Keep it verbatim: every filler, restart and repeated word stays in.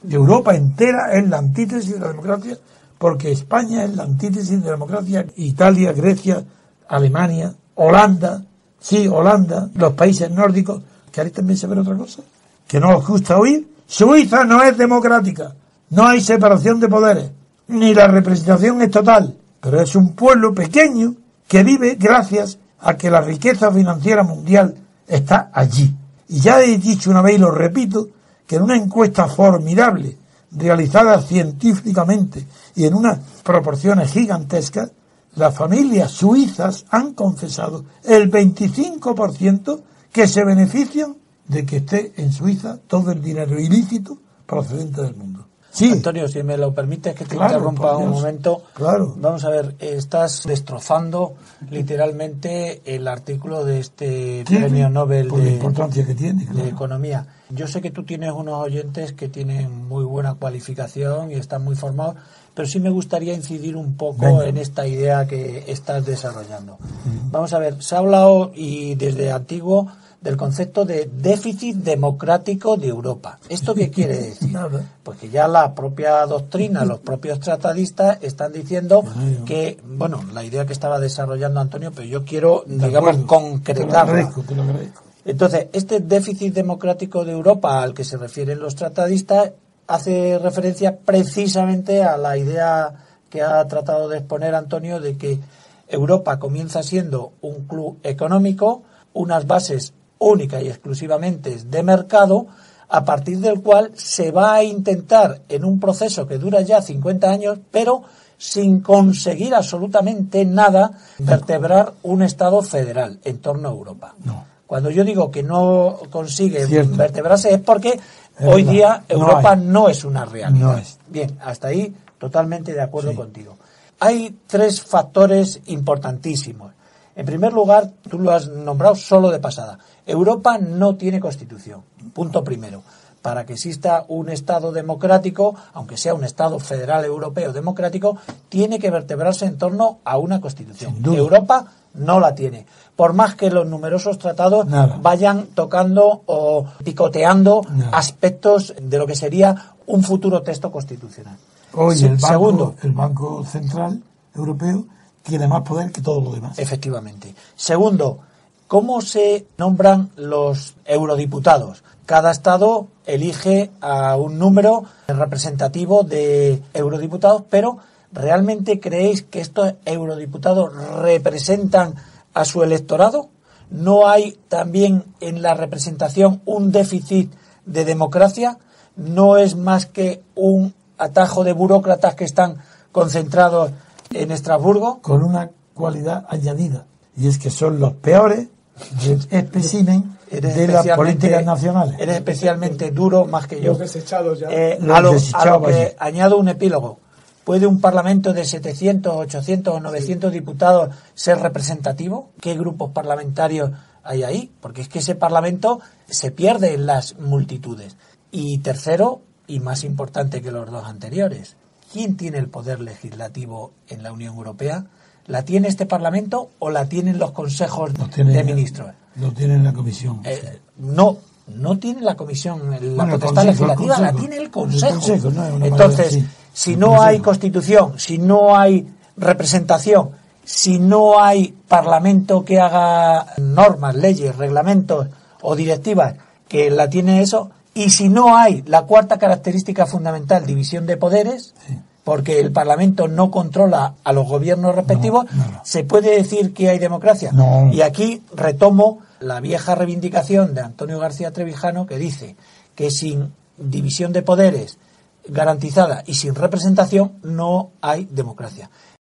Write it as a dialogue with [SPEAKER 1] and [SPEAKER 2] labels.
[SPEAKER 1] Europa entera es la antítesis de la democracia, porque España es la antítesis de la democracia. Italia, Grecia, Alemania, Holanda, sí, Holanda, los países nórdicos. ¿Queréis también saber otra cosa? Que no os gusta oír. Suiza no es democrática, no hay separación de poderes, ni la representación es total, pero es un pueblo pequeño que vive gracias a que la riqueza financiera mundial está allí. Y ya he dicho una vez y lo repito, que en una encuesta formidable, realizada científicamente y en unas proporciones gigantescas, las familias suizas han confesado el veinticinco por ciento que se benefician de que esté en Suiza todo el dinero ilícito procedente del mundo. Sí.
[SPEAKER 2] Antonio, si me lo permites que te
[SPEAKER 1] Claro,
[SPEAKER 2] interrumpa un momento.
[SPEAKER 1] Claro.
[SPEAKER 2] Vamos a ver, estás destrozando literalmente el artículo de este
[SPEAKER 1] Sí,
[SPEAKER 2] premio Nobel
[SPEAKER 1] por la
[SPEAKER 2] de,
[SPEAKER 1] importancia que tiene, claro.
[SPEAKER 2] de Economía. Yo sé que tú tienes unos oyentes que tienen muy buena cualificación y están muy formados, pero sí me gustaría incidir un poco
[SPEAKER 1] Venga.
[SPEAKER 2] en esta idea que estás desarrollando. Uh-huh. Vamos a ver, se ha hablado y desde antiguo del concepto de déficit democrático de Europa. ¿Esto qué quiere decir? Porque ya la propia doctrina, los propios tratadistas están diciendo que, bueno, la idea que estaba desarrollando Antonio, pero yo quiero,
[SPEAKER 1] de
[SPEAKER 2] digamos,
[SPEAKER 1] acuerdo.
[SPEAKER 2] concretarla.
[SPEAKER 1] Te lo agradezco, te lo agradezco.
[SPEAKER 2] Entonces, este déficit democrático de Europa al que se refieren los tratadistas hace referencia precisamente a la idea que ha tratado de exponer Antonio de que Europa comienza siendo un club económico, unas bases única y exclusivamente de mercado, a partir del cual se va a intentar, en un proceso que dura ya cincuenta años, pero sin conseguir absolutamente nada, vertebrar un Estado federal en torno a Europa.
[SPEAKER 1] No.
[SPEAKER 2] Cuando yo digo que no consigue
[SPEAKER 1] Cierto.
[SPEAKER 2] vertebrarse es porque
[SPEAKER 1] es
[SPEAKER 2] hoy
[SPEAKER 1] verdad.
[SPEAKER 2] día Europa no,
[SPEAKER 1] no
[SPEAKER 2] es una realidad.
[SPEAKER 1] No es.
[SPEAKER 2] Bien, hasta ahí totalmente de acuerdo
[SPEAKER 1] Sí.
[SPEAKER 2] contigo. Hay tres factores importantísimos. En primer lugar, tú lo has nombrado solo de pasada. Europa no tiene constitución. Punto primero. Para que exista un Estado democrático, aunque sea un Estado federal europeo democrático, tiene que vertebrarse en torno a una constitución. Europa no la tiene. Por más que los numerosos tratados
[SPEAKER 1] Nada.
[SPEAKER 2] vayan tocando o picoteando
[SPEAKER 1] Nada.
[SPEAKER 2] aspectos de lo que sería un futuro texto constitucional.
[SPEAKER 1] Hoy
[SPEAKER 2] Se-
[SPEAKER 1] el banco,
[SPEAKER 2] Segundo,
[SPEAKER 1] el Banco Central Europeo tiene más poder que todo lo demás.
[SPEAKER 2] efectivamente. Segundo, ¿cómo se nombran los eurodiputados? Cada Estado elige a un número representativo de eurodiputados, pero ¿realmente creéis que estos eurodiputados representan a su electorado? ¿No hay también en la representación un déficit de democracia? ¿No es más que un atajo de burócratas que están concentrados en Estrasburgo?
[SPEAKER 1] Con una cualidad añadida, y es que son los peores espécimen de las políticas nacionales.
[SPEAKER 2] Eres especialmente duro, más que yo.
[SPEAKER 3] Los desechados ya.
[SPEAKER 2] Eh,
[SPEAKER 1] Los
[SPEAKER 2] a lo, a
[SPEAKER 1] desechados
[SPEAKER 2] lo que
[SPEAKER 1] allí.
[SPEAKER 2] añado un epílogo. ¿Puede un parlamento de setecientos, ochocientos o novecientos diputados ser representativo? ¿Qué grupos parlamentarios hay ahí? Porque es que ese parlamento se pierde en las multitudes. Y tercero, y más importante que los dos anteriores, ¿quién tiene el poder legislativo en la Unión Europea? ¿La tiene este Parlamento o la tienen los consejos
[SPEAKER 1] Lo tiene,
[SPEAKER 2] de ministros?
[SPEAKER 1] Lo tiene en la comisión.
[SPEAKER 2] Eh, no, no tiene la comisión, la
[SPEAKER 1] Bueno, el
[SPEAKER 2] potestad
[SPEAKER 1] Consejo,
[SPEAKER 2] legislativa,
[SPEAKER 1] el
[SPEAKER 2] la
[SPEAKER 1] Consejo.
[SPEAKER 2] tiene el Consejo.
[SPEAKER 1] El Consejo, no es una
[SPEAKER 2] Entonces,
[SPEAKER 1] manera, sí.
[SPEAKER 2] si
[SPEAKER 1] El
[SPEAKER 2] no
[SPEAKER 1] Consejo.
[SPEAKER 2] hay constitución, si no hay representación, si no hay Parlamento que haga normas, leyes, reglamentos o directivas que la tiene eso, y si no hay la cuarta característica fundamental, división de poderes,
[SPEAKER 1] Sí.
[SPEAKER 2] porque el Parlamento no controla a los gobiernos respectivos,
[SPEAKER 1] No, no, no.
[SPEAKER 2] ¿se puede decir que hay democracia?
[SPEAKER 1] No.
[SPEAKER 2] Y aquí retomo la vieja reivindicación de Antonio García Trevijano, que dice que sin división de poderes garantizada y sin representación no hay democracia.